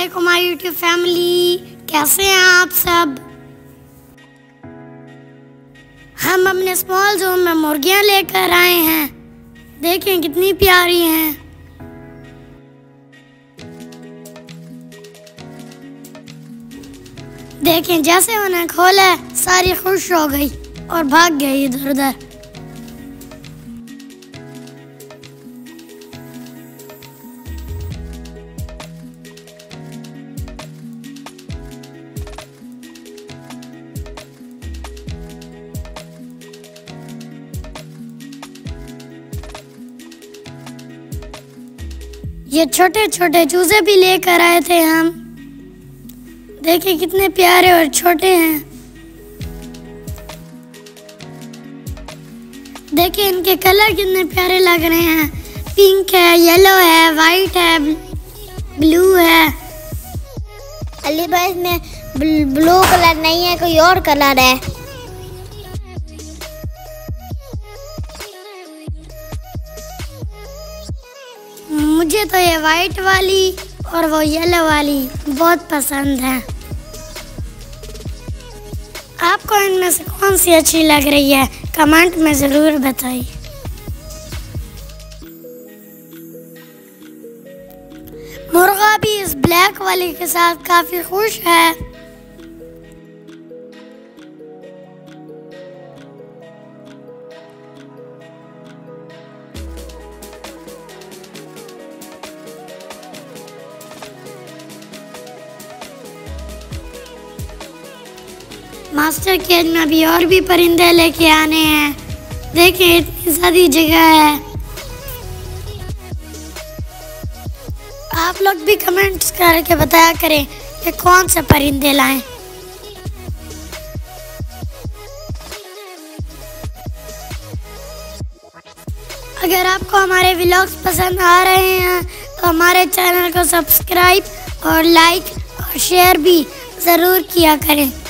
अस्सलामुअलैकुम my YouTube family, कैसे हैं आप सब। हम अपने स्मॉल जोन में मुर्गियां लेकर आए हैं। देखें कितनी प्यारी हैं। देखें जैसे उन्हें खोला सारी खुश हो गई और भाग गई इधर उधर। ये छोटे छोटे चूजे भी लेकर आए थे हम। देखिए कितने प्यारे और छोटे हैं। देखिए इनके कलर कितने प्यारे लग रहे हैं। पिंक है, येलो है, वाइट है, ब्लू है। अली भाई इसमें ब्लू कलर नहीं है, कोई और कलर है। मुझे तो ये वाइट वाली और वो येलो वाली बहुत पसंद है। आपको इनमें से कौन सी अच्छी लग रही है कमेंट में ज़रूर बताइए। मुर्गा भी इस ब्लैक वाली के साथ काफ़ी खुश है। मास्टर केज में अभी और भी परिंदे लेके आने हैं। देखें इतनी सारी जगह है। आप लोग भी कमेंट्स करके बताया करें कि कौन से परिंदे लाएं। अगर आपको हमारे व्लॉग्स पसंद आ रहे हैं तो हमारे चैनल को सब्सक्राइब और लाइक और शेयर भी ज़रूर किया करें।